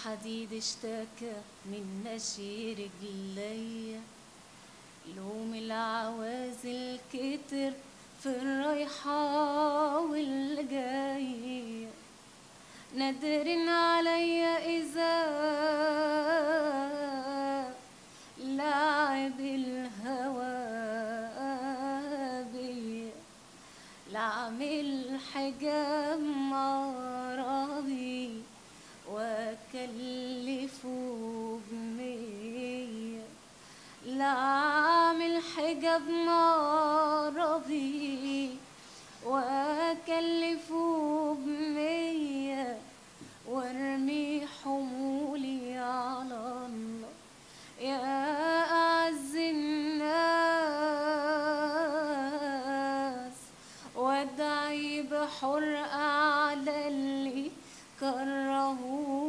الحديد اشتكى من نشي رجليا، لوم العوازل كتر في الرايحة والجاية، نادرين عليا إذا لعب الهوى بيا، لعمل حجاب مرضي وأكلفه ب100، لعمل حجاب مرضي وأكلفه ب100، وارمي حمولي على الله يا أعز الناس، وادعي بحرقة على اللي كرهوني